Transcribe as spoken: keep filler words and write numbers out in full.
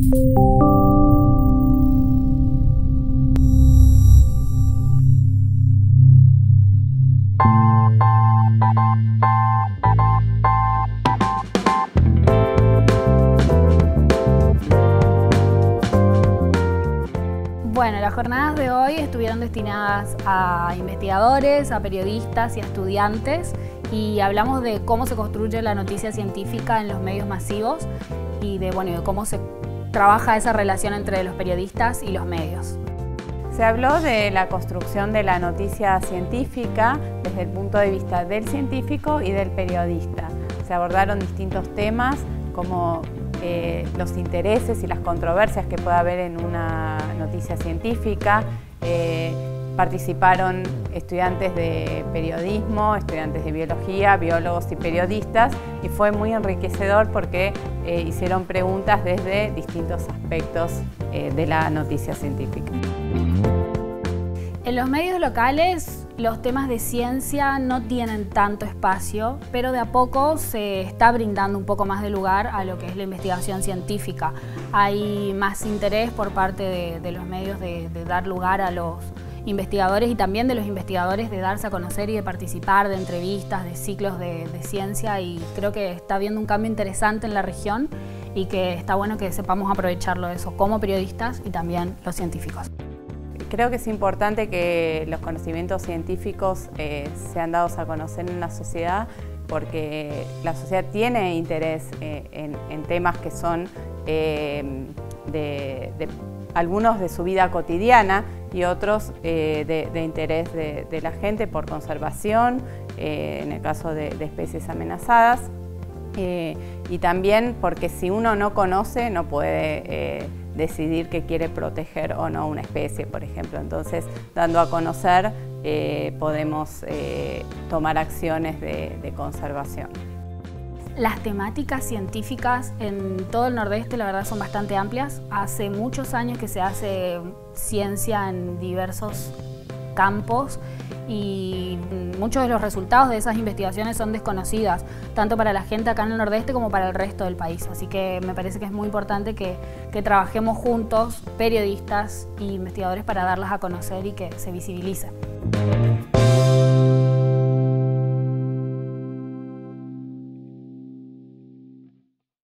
Bueno, las jornadas de hoy estuvieron destinadas a investigadores, a periodistas y a estudiantes y hablamos de cómo se construye la noticia científica en los medios masivos y de, bueno, de cómo se trabaja esa relación entre los periodistas y los medios. Se habló de la construcción de la noticia científica desde el punto de vista del científico y del periodista. Se abordaron distintos temas como eh, los intereses y las controversias que puede haber en una noticia científica. Eh, participaron estudiantes de periodismo, estudiantes de biología, biólogos y periodistas y fue muy enriquecedor porque eh, hicieron preguntas desde distintos aspectos eh, de la noticia científica. En los medios locales los temas de ciencia no tienen tanto espacio, pero de a poco se está brindando un poco más de lugar a lo que es la investigación científica. Hay más interés por parte de, de los medios de, de dar lugar a los investigadores y también de los investigadores de darse a conocer y de participar de entrevistas, de ciclos de, de ciencia, y creo que está habiendo un cambio interesante en la región y que está bueno que sepamos aprovecharlo eso como periodistas y también los científicos. Creo que es importante que los conocimientos científicos eh, sean dados a conocer en la sociedad porque la sociedad tiene interés eh, en, en temas que son eh, de, de algunos de su vida cotidiana y otros eh, de, de interés de, de la gente por conservación, eh, en el caso de, de especies amenazadas, eh, y también porque si uno no conoce no puede eh, decidir que quiere proteger o no una especie, por ejemplo. Entonces, dando a conocer, eh, podemos eh, tomar acciones de, de conservación. Las temáticas científicas en todo el Nordeste, la verdad, son bastante amplias. Hace muchos años que se hace ciencia en diversos campos y muchos de los resultados de esas investigaciones son desconocidas, tanto para la gente acá en el Nordeste como para el resto del país. Así que me parece que es muy importante que, que trabajemos juntos, periodistas e investigadores, para darlas a conocer y que se visibilicen.